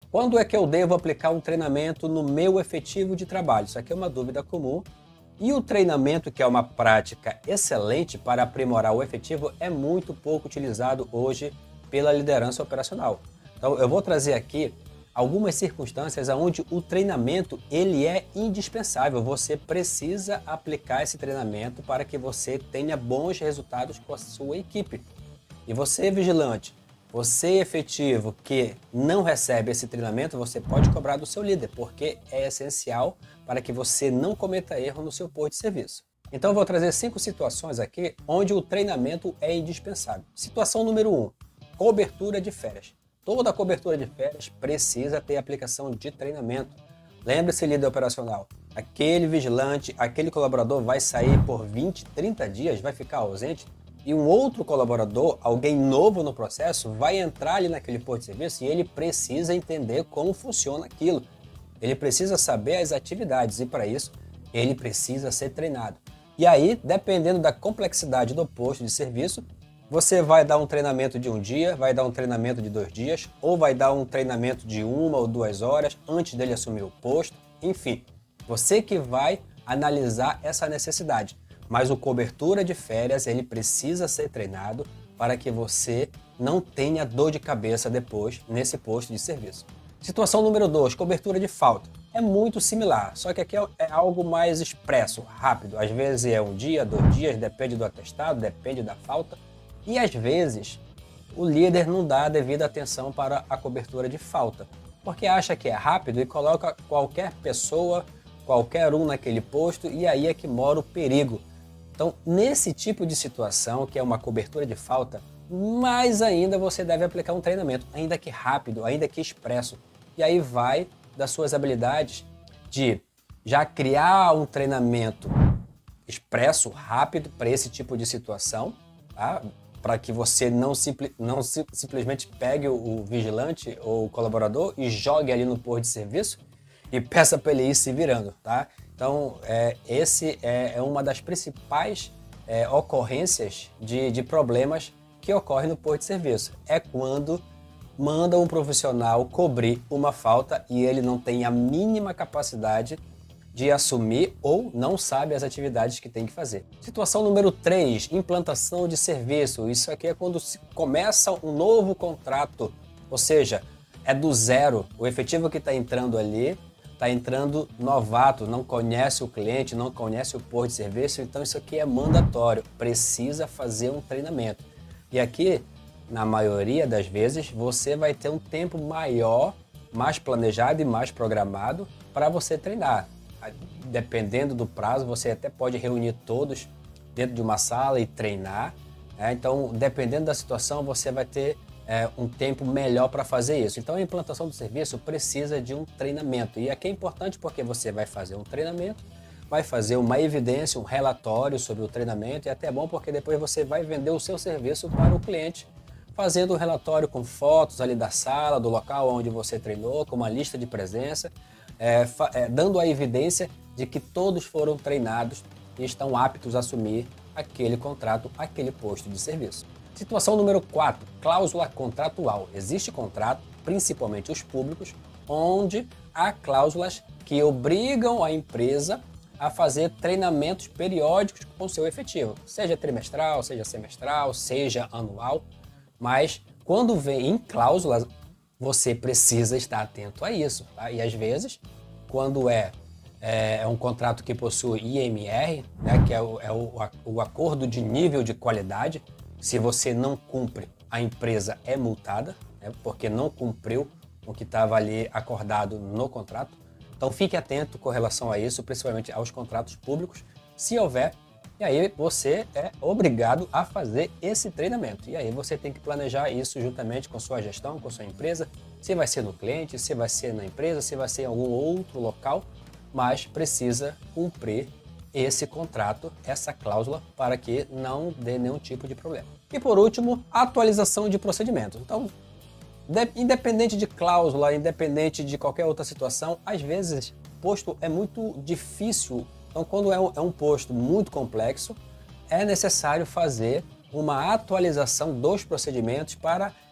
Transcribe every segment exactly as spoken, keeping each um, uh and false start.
Quando é que eu devo aplicar um treinamento no meu efetivo de trabalho? Isso aqui é uma dúvida comum. E o treinamento, que é uma prática excelente para aprimorar o efetivo, é muito pouco utilizado hoje pela liderança operacional. Então, eu vou trazer aqui algumas circunstâncias onde o treinamento ele é indispensável. Você precisa aplicar esse treinamento para que você tenha bons resultados com a sua equipe. E você, vigilante, você efetivo que não recebe esse treinamento, você pode cobrar do seu líder, porque é essencial para que você não cometa erro no seu posto de serviço. Então eu vou trazer cinco situações aqui onde o treinamento é indispensável. Situação número um, cobertura de férias. Toda cobertura de férias precisa ter aplicação de treinamento. Lembre-se, líder operacional, aquele vigilante, aquele colaborador vai sair por vinte, trinta dias, vai ficar ausente, e um outro colaborador, alguém novo no processo, vai entrar ali naquele posto de serviço e ele precisa entender como funciona aquilo. Ele precisa saber as atividades e, para isso, ele precisa ser treinado. E aí, dependendo da complexidade do posto de serviço, você vai dar um treinamento de um dia, vai dar um treinamento de dois dias, ou vai dar um treinamento de uma ou duas horas antes dele assumir o posto. Enfim, você que vai analisar essa necessidade. Mas o cobertura de férias, ele precisa ser treinado para que você não tenha dor de cabeça depois nesse posto de serviço. Situação número dois, cobertura de falta. É muito similar, só que aqui é algo mais expresso, rápido. Às vezes é um dia, dois dias, depende do atestado, depende da falta. E às vezes o líder não dá a devida atenção para a cobertura de falta, porque acha que é rápido e coloca qualquer pessoa, qualquer um naquele posto, e aí é que mora o perigo. Então, nesse tipo de situação, que é uma cobertura de falta, mais ainda você deve aplicar um treinamento, ainda que rápido, ainda que expresso. E aí vai das suas habilidades de já criar um treinamento expresso, rápido, para esse tipo de situação, tá? Para que você não, simpli não sim simplesmente pegue o, o vigilante ou o colaborador e jogue ali no posto de serviço e peça para ele ir se virando, tá? Então, é, esse é, é uma das principais é, ocorrências de, de problemas que ocorrem no posto de serviço. É quando manda um profissional cobrir uma falta e ele não tem a mínima capacidade de assumir ou não sabe as atividades que tem que fazer. Situação número três, implantação de serviço. Isso aqui é quando se começa um novo contrato, ou seja, é do zero. O efetivo que está entrando ali está entrando novato, não conhece o cliente, não conhece o posto de serviço, então isso aqui é mandatório, precisa fazer um treinamento. E aqui, na maioria das vezes, você vai ter um tempo maior, mais planejado e mais programado para você treinar. Dependendo do prazo, você até pode reunir todos dentro de uma sala e treinar. Né? Então, dependendo da situação, você vai ter É, um tempo melhor para fazer isso. Então a implantação do serviço precisa de um treinamento. E aqui é importante porque você vai fazer um treinamento, vai fazer uma evidência, um relatório sobre o treinamento, e é até bom porque depois você vai vender o seu serviço para o cliente, fazendo um relatório com fotos ali da sala, do local onde você treinou, com uma lista de presença, é, é, dando a evidência de que todos foram treinados e estão aptos a assumir aquele contrato, aquele posto de serviço. Situação número quatro, cláusula contratual. Existe contrato, principalmente os públicos, onde há cláusulas que obrigam a empresa a fazer treinamentos periódicos com o seu efetivo, seja trimestral, seja semestral, seja anual, mas quando vem em cláusulas, você precisa estar atento a isso, tá? E às vezes, quando é, é, é um contrato que possui I M R, né, que é, o, é o, o acordo de nível de qualidade, se você não cumpre, a empresa é multada, né, porque não cumpriu o que estava ali acordado no contrato. Então fique atento com relação a isso, principalmente aos contratos públicos, se houver, e aí você é obrigado a fazer esse treinamento. E aí você tem que planejar isso juntamente com sua gestão, com sua empresa, se vai ser no cliente, se vai ser na empresa, se vai ser em algum outro local, mas precisa cumprir esse contrato, essa cláusula, para que não dê nenhum tipo de problema. E por último, atualização de procedimentos. Então, independente de cláusula, independente de qualquer outra situação, às vezes posto é muito difícil. Então, quando é um, é um posto muito complexo, é necessário fazer uma atualização dos procedimentos para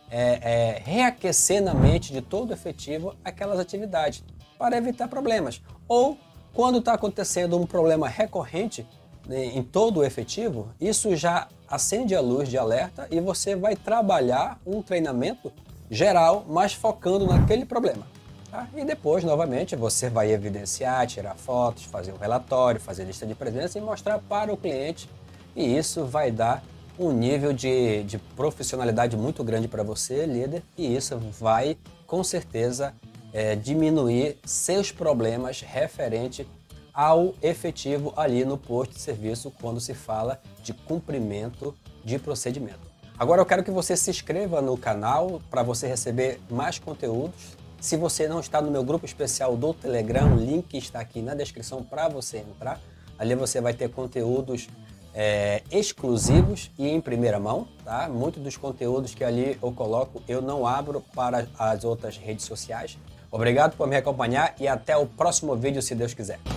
é, é, reaquecer na mente de todo efetivo aquelas atividades, para evitar problemas. Ou, quando está acontecendo um problema recorrente, né, em todo o efetivo, isso já acende a luz de alerta e você vai trabalhar um treinamento geral, mas focando naquele problema. Tá? E depois, novamente, você vai evidenciar, tirar fotos, fazer um relatório, fazer lista de presença e mostrar para o cliente. E isso vai dar um nível de, de profissionalidade muito grande para você, líder, e isso vai, com certeza, é, diminuir seus problemas referente ao efetivo ali no posto de serviço quando se fala de cumprimento de procedimento. Agora eu quero que você se inscreva no canal para você receber mais conteúdos. Se você não está no meu grupo especial do Telegram, o link está aqui na descrição para você entrar. Ali você vai ter conteúdos é, exclusivos e em primeira mão, tá? Muitos dos conteúdos que ali eu coloco eu não abro para as outras redes sociais. Obrigado por me acompanhar e até o próximo vídeo, se Deus quiser.